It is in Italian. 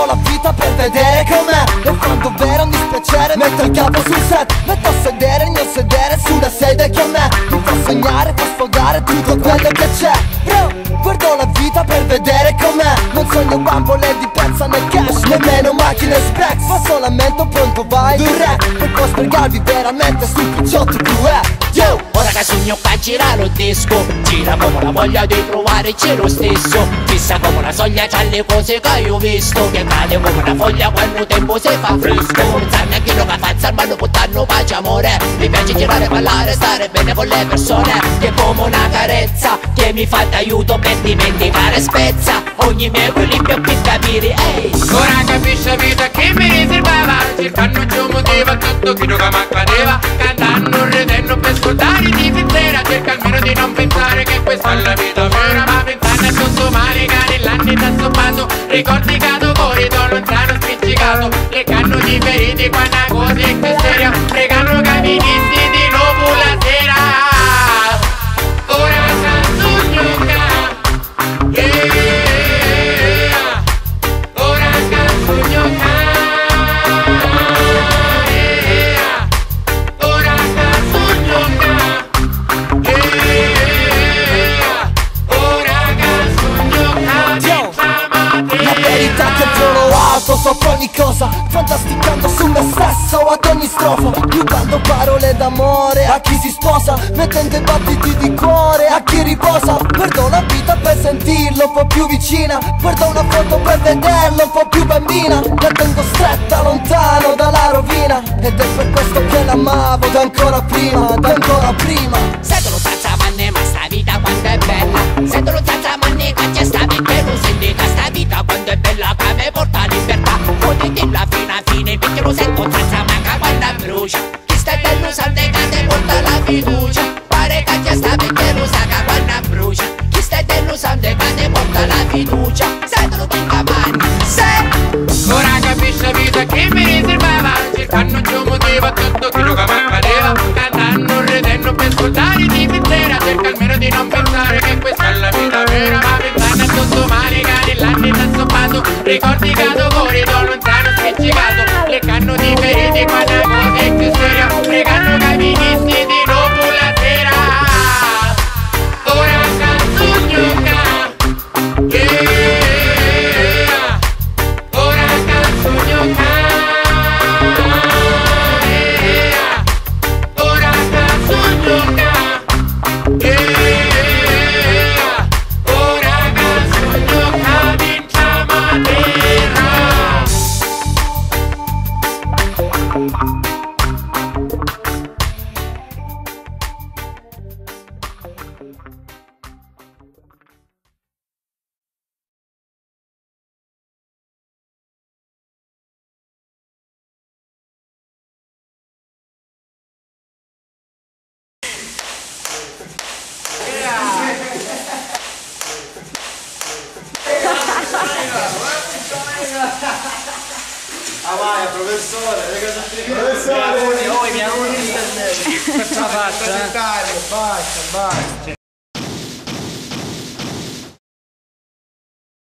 perdo la vita per vedere com'è. E quando vera un dispiacere metto il capo sul set, metto a sedere il mio sedere sulla sedia che a me mi fa sognare, fa sfogare tutto quello che c'è. Bro, guardo la vita per vedere com'è. Non sogno bambole di pezza né cash, nemmeno macchine specs. Fa solamente pronto vai d'un re, per poi spiegarvi veramente sul picciotto cruel. Yo! Ora che sogno qua gira lo disco, gira come la voglia di trovare c'è lo stesso. Fissa come una soglia c'ha le cose che io ho visto, che cade come una foglia quando tempo si fa fresco. Non sa neanche lo che fa, ma lo puttano pace amore. Mi piace girare, ballare, stare bene con le persone, che è come una carezza che mi fa d'aiuto per dimenticare spezza ogni mio equilibrio per capire, ehi. Ora capisce vita che mi riservava, cercando un motivo a tutto quello che mi accadeva, cantando, ridendo per scordare di finzera. Cerca almeno di non pensare che questa è la vita vera, ma pensando a sotto male cari l'anni da soppato, ricordi cato corrido lontano spiccicato, le canno di feriti quando la cosa è più seria, pregano caministi di nuovo la sera. Ora canto gioca, yeah. Ora canto gioca, yeah. Ora canto gioca, yeah. Ora canto gioca. La verità è che il volo alto sopra ogni cosa, fantasticando su me stesso ad ogni strofa, rubando parole d'amore a chi si sposa, mettendo i battiti di cuore a chi riposa. Guardo la vita per sentirlo un po' più vicina, guardo una foto per vederla un po' più bambina, la tengo stretta lontano dalla rovina, ed è per questo che l'amavo da ancora prima, da ancora prima. Sento senza manne ma sta vita quando è bella, sento senza manne che c'è sta perché non senti che sta vita quando è bella che mi porta libertà. Puoi dirla fino a fine perché lo sento senza manca quando brucia, chi sta bello sa che ti porta la fiducia, pare che c'è sta perché lo sa che quando brucia, chi sta bello sa che ti porta la fiducia, sento finca mani, se Ora capisce vita che mi riservava, cercando un motivo a tutto quello che mi accadeva, cantando, ridendo per scordare di finzera. Cerca almeno di non pensare che questa è la vita vera, ma pensando a tutto male cari l'anni da soppato, ricordi cato corrido lontano spiccicato, le canno di feriti quando la cosa è più seria, pregano caministi di nuovo la sera. Ora canto gioca, yeah. Ora canto gioca, yeah. Ora canto gioca, yeah. Ora canto gioca, vinciamo a terra. Ah vai, professore, professore, Noi mi hanno internet. basta, basta.